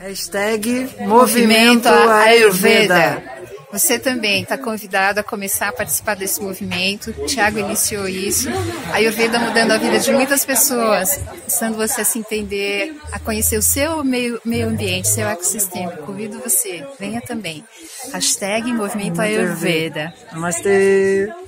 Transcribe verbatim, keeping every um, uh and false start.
Hashtag Movimento Ayurveda. Você também está convidado a começar a participar desse movimento. O Thiago iniciou isso. A Ayurveda mudando a vida de muitas pessoas, ensinando você a se entender, a conhecer o seu meio, meio ambiente, seu ecossistema. Convido você, venha também. Hashtag Movimento Ayurveda. Namastê.